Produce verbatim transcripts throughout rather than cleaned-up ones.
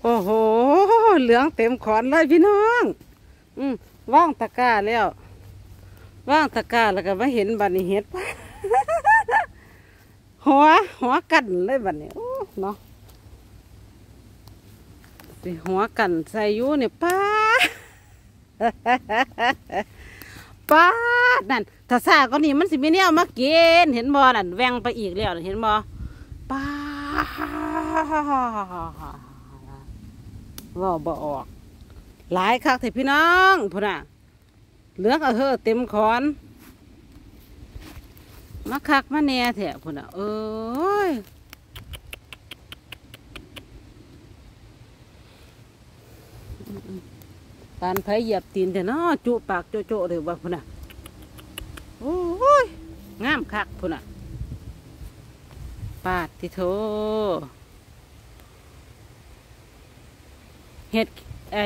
โอ้โหเหลืองเต็มขอนเลยพี่น้องอืมว่างตะกร้าแล้วว่างตะกร้าแล้วก็มาเห็นบัดนี้เห็ด หัวหัวกันเลยบัดนี้โอ้เนาะสิหัวกันใส่ยูเนี่ยป้า ป้านั่นถ้าซาก็นี่มันสิมีแนวมาเกณฑ์เห็นบ่นั่นแวงไปอีกแล้วเห็นบ่ป้าว่าบ่ออกหลายคักแต่พี่น้องพุ่นน่ะเหลืองเอาเฮ้อเต็มขอนมาคักมาแน่แถะพุ่นน่ะเอ้ยปานไผเหยียบตีนแต่เนาะจุปากโจโจเลยว่าพุ่นน่ะโอ้ยงามคักพุ่นน่ะปาดที่โถเห็ดไอ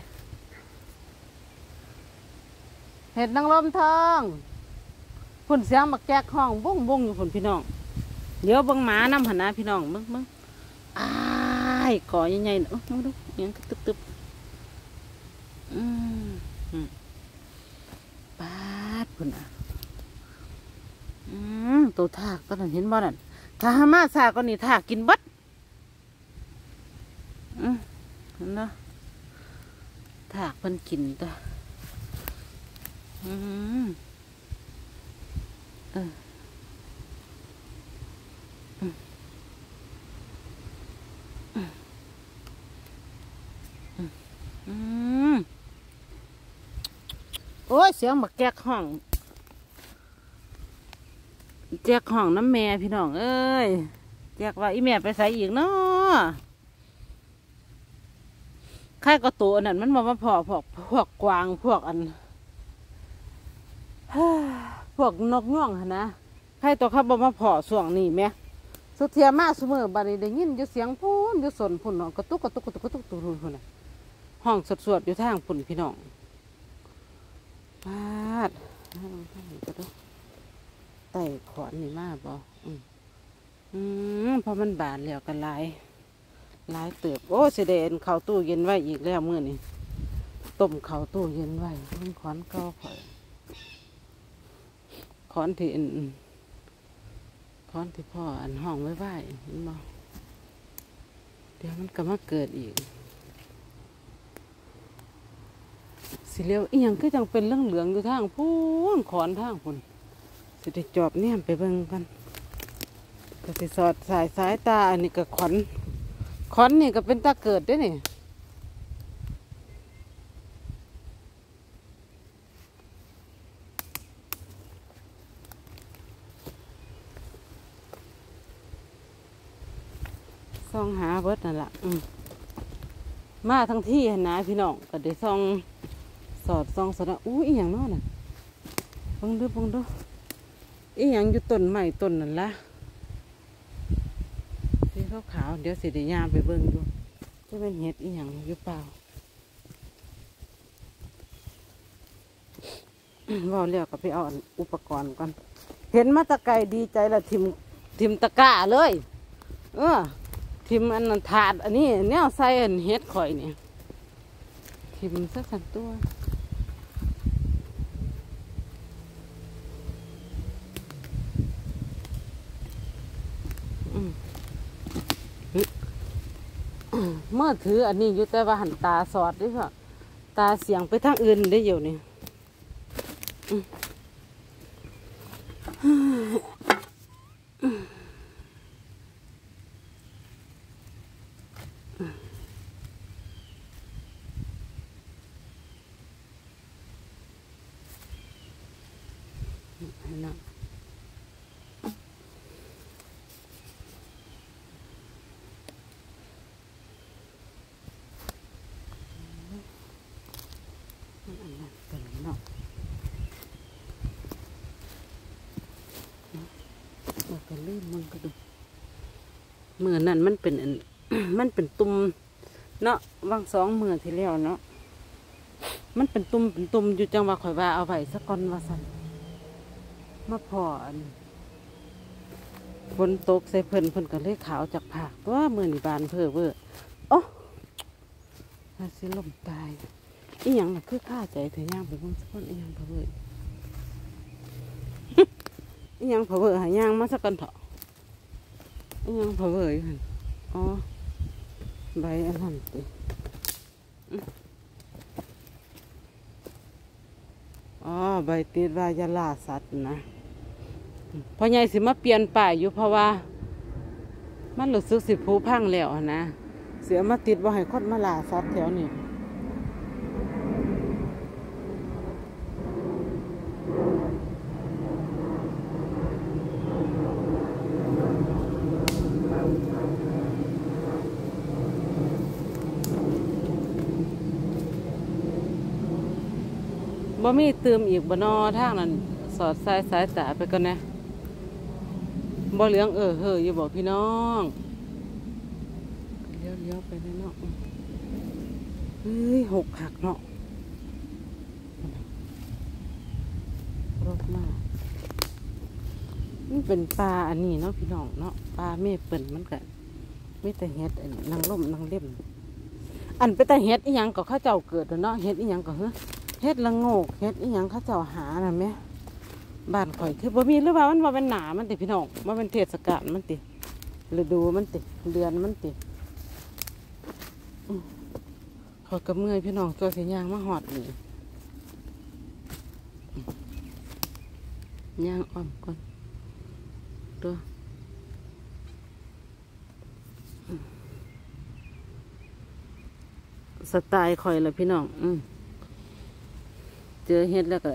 เห็ดนางลมทองพุ่นเสียงบักแจกห้องบุ้งบุ้งอยู่พุ่นพี่น้องเดี๋ยวบังหมาน้ำหันนะพี่น้องมึงมึงอ้ายก่อใหญ่ๆเนาะมึงดูยังตึบตึบอืมปาดพุ่นอ่ะอืมตัวทากตอนนั้นเห็นบ่นั่นถ้าหามาซาก็นี่ทากกินบัดอืมเห็นเนาะถากมันกินตัวอืมเอออืมอืมโอ้ยเสียงบักแจกห้องแจกห้องน้ำแม่พี่น้องเอ้ยแจกว่าอีแม่ไปใส่อีกเนาะใครก็ตัวนั่นมันมามาพอพวกพวกกวางพวกอันพวกนกย่องนะใครตัวเขาบอกมาพอส่วงนี่ไหมสุเทียมาสมือบานี้ได้ยินอยู่เสียงพูนอยู่สนพุ่นเนาะกระตุกกระตุกกระตุกกระตุกตุรุนพุ่นน่ะห้องสดสวดอยู่ทางพุ่นพี่น้องพาดกระตุกไต่ขอนนี่มาบ่อืมอืมพอมันบานแล้วกันหลายหลายเติบโอ้เสด็จเข้าตู้เย็นไว้อีกแล้วมื้อนี้ต้มเข้าตู้เย็นไว้มันขอนเก่าข่อยขอนที่ขอนที่พ่ออันห้องไว้ไว้เห็นบ่เดี๋ยวมันก็มาเกิดอีกสิเลี้ยวอีหยังก็จังเป็นเรื่องเหลืองอยู่ทางพูนขอนทางพุ่นสิได้จอบเนี่ยไปเบิ่งกันก็สิสอดสายสายตาอันนี้ก็ขอนขอนนี่ก็เป็นตาเกิดด้วยนี่ซองหาเบิดนั่นแหละมาทั้งที่นะพี่น้องก็ได้ซองสอดซองสอดอู้อีหยังน้อน่ะบังดูบังดูอีหยังอยู่ต้นใหม่ต้นนั่นละสีขาวๆเดี๋ยวสิได้ยามไปเบิ่งดูจะเป็นเห็ดอีหยังอยู่เปล่าว่าเรียกก็ไปเอาอุปกรณ์ก่อนเห็นมาตะไกดีใจละทิมทิมตะกร้าเลยเออทิมอันนั้นถาดอันนี้เนี่ยใส่อันเห็ดข่อยเนี่ยทิมสักสันตัวเมื่อถืออันนี้อยู่แต่ว่าหันตาสอดด้วยค่ะตาเสียงไปทางอื่นได้อยู่นี่นะก็ลื่นมึงก็ดูมือนั่นมันเป็นมันเป็นตุ่มเนาะวางสองมือที่แล้วเนาะมันเป็นตุ่มเป็นตุ่มอยู่จังหวะข่อยว่าเอาไว้สักก้อนว่าสั่นมาพอฝนตกใส่เพิ่นเพิ่นก็เลยขาวจากผักว่ามือนี่บานเพื่อเวอร์โอ้สิล่มตายอีหยังน่ะคือข้าใจเธอย่างไปเบิ่งสักคนอีหยังเผลออีหยังเผลอหาย่างมาสักกันเถอะอีหยังเผลออยู่หั่นอ๋อใบอันนั้นติอ๋อใบติดว่ายาล่าสัตว์นะพอใหญ่สิมาเปลี่ยนป้ายอยู่เพราะว่ามันรู้สึกสิผุพังแล้วนะเสียมาติดว่าให้คนมาล่าสัตว์แถวนี้บ่มีเติมอีกบ่นอทางนั้นสอดสายสายตาไปก่อนนะบ่เหลืองเออเฮออยู่บอกพี่น้องเลี้ยวเลี้ยวไปเลยเนาะเฮ้ยหกหักเนาะรถมานี่เป็นปลาอันนี้เนาะพี่น้องเนาะปลาเมฆเปิ่นมันกันไม่แต่เฮ็ดอันนางล่มนางเล่มอันไปแต่เฮ็ดอีหยังก็ข้าเจ้าเกิดเนาะเฮ็ดอีหยังก็เฮ้เฮ็ดละโงกเฮ็ดอีหยังข้าเจ้าหาน่ะแม่บ้านข่อยคือบ่มีหรือว่ามันบ่เป็นหนามันติพี่น้องบ่เป็นเทศกาลมันติฤดูมันติเดือนมันติขอยกับเมื่อยพี่น้องตัวสิย่างมาหอดนี่ย่างอ้อมก่อนตัวสไตล์ข่อยล่ะพี่น้องอืมเจอเฮ็ดแล้วก็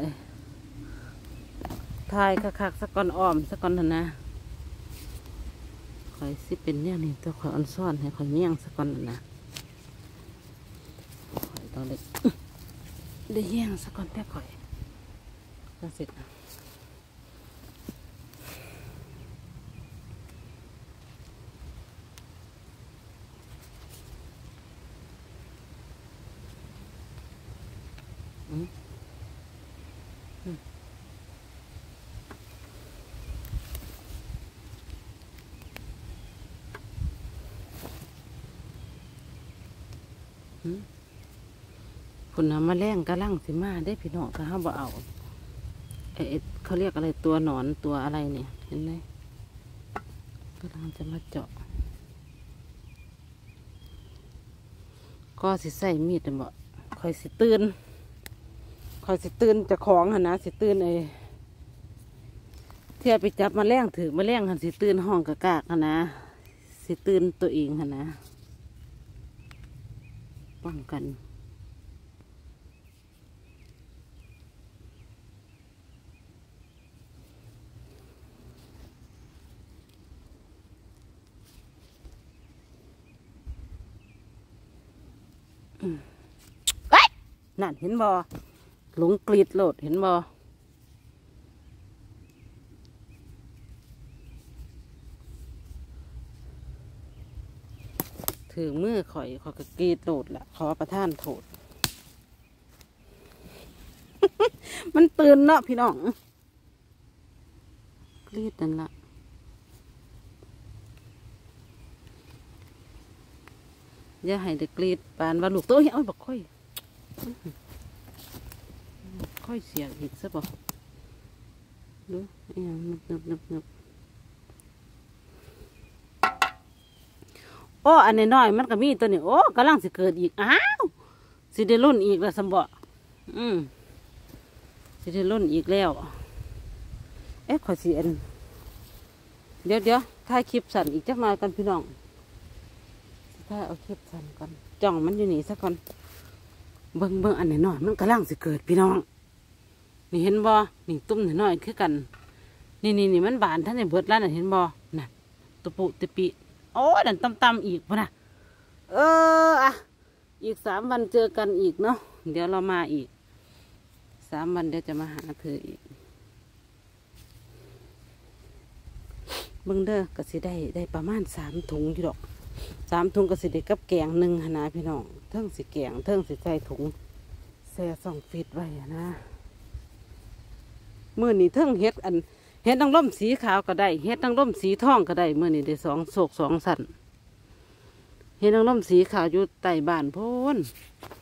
ทายคักๆสักก้อนอ้อมสักก้อนเถอะนะข่อยสิเป็นเนี่ยนี่ตัวข่อยอ่อนซ่อนให้ข่อยเมี่ยงสักก้อนนะข่อยต้องได้ได้เยี่ยงสักก้อนแต่ข่อยก็เสร็จอืมคุณน้ำมาแรงกระลังสิมาได้พี่น้องก็ห้าบ่เอาเอเขาเรียกอะไรตัวหนอนตัวอะไรเนี่ยเห็นไหมกำลังจะมาเจาะก็สิใส่มีดบ่คอยสิตื่นคอยสิตื่นจะของหันนะสิตื่นไอเที่ยไปจับมาแรงถือมาแรงหันสิตื่นห้องกะกากหันนะสิตื่นตัวเองหันนะป้องกันเอ้ยนั่นเห็นบ่หลงกรีดโหลดเห็นบ่ถือมือข่อยข่อยก็กรีดโหลดละขอประทานโทษ มันตื่นเนาะพี่น้องกรีดนั่นละอย่าให้เด็กกรีดปานว่าลูกโตเฮ้ยบอกค่อยค่อยเสียอีกซะบ่ดูเนี่ยนึบนึบนึบนึบโอ้อันนี้น้อยมันก็มีตัวนี้โอ้กำลังสิเกิดอีกอ้าวสิได้รุ่นอีกแล้วสมบ่อืมสิได้รุ่นอีกแล้วเอ๊ะขอสิอันเดี๋ยวเดี๋ยวถ่ายคลิปสั่นอีกจักหน่อยกันพี่น้องถ่ายเอาคลิปสั่นก่อนจ้องมันอยู่นี่สักก่อนเบิ่งเบิ่งอันนี้น้อยมันกำลังสิเกิดพี่น้องนี่เห็นบ่นี่ตุ้มน้อยคือกันนี่นี่นี่มันบานท่านในเบิดแล้วน่ะเห็นบ่น่ะตุปุติปิโอ้ยนั่นตำๆอีกพ่อนะเอออะอีกสามวันเจอกันอีกเนาะเดี๋ยวเรามาอีกสามวันเดี๋ยวจะมาหาเธออีกเบิ่งเด้อก็สิได้ได้ประมาณสามถุงอยู่ดอกสามถุงก็สิได้กับแกงหนึ่งหนาพี่น้องเทิงสิแกงเทิงสิใส่ถุงแซ่สองฟิตไว้นะมื่อนี้เทิงเฮ็ดอันเฮ็ดนางร่มสีขาวก็ได้เฮ็ดนางร่มสีทองก็ได้มื่อนี้ได้สองโศกสองสันเฮ็ดนางร่มสีขาวอยู่ใต้บ้านโพ้น